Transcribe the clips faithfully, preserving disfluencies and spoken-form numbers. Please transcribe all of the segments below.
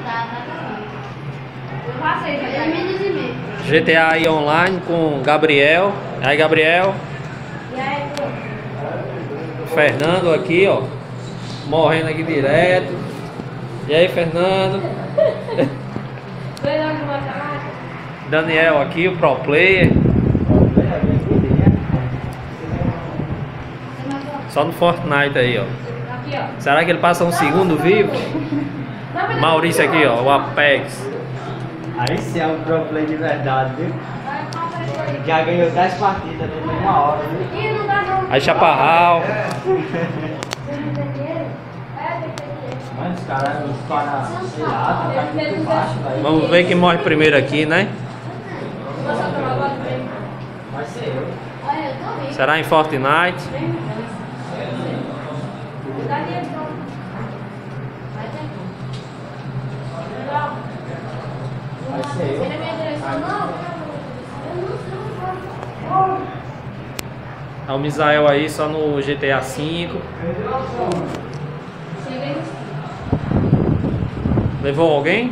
G T A aí online com Gabriel. E aí, Gabriel. E aí, pô? Fernando aqui, ó. Morrendo aqui direto. E aí, Fernando. Daniel aqui, o pro player. Só no Fortnite aí, ó. Será que ele passa um segundo vivo? Maurício aqui, ó, o Apex. Aí sim é um pro play de verdade, viu? Já ganhou dez partidas em uma hora, viu? Aí Chaparral. Mano, os caras, os caras, sei lá, tá muito baixo, velho. Vamos ver quem morre primeiro aqui, né? Vai ser eu. Será em Fortnite? Vai ser eu. É o Misael aí só no G T A cinco. Levou alguém?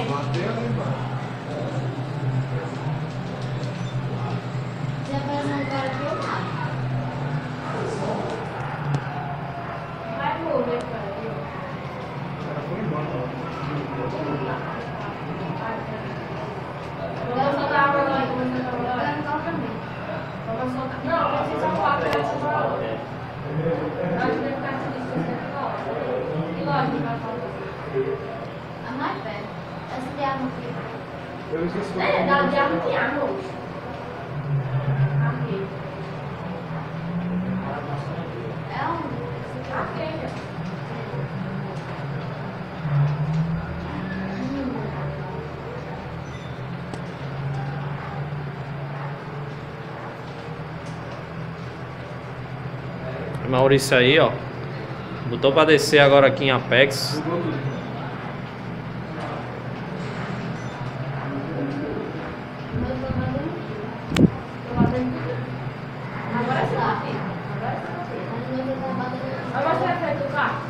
A mais perto. Essa de arma aqui. Eu esqueci o É, da de arma tem arma hoje. Aqui. É um. Aqui. Maurício aí, ó. Botou pra descer agora aqui em Apex. Agora sim, aqui. Agora você vai fazer o carro.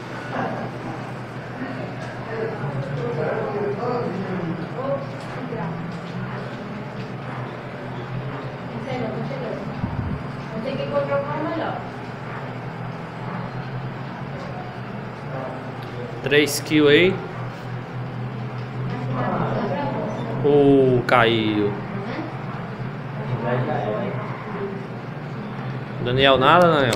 Não sei não, tô chegando. Vou ter que encontrar um carro melhor. Três kills aí. O caiu. Daniel nada, Daniel?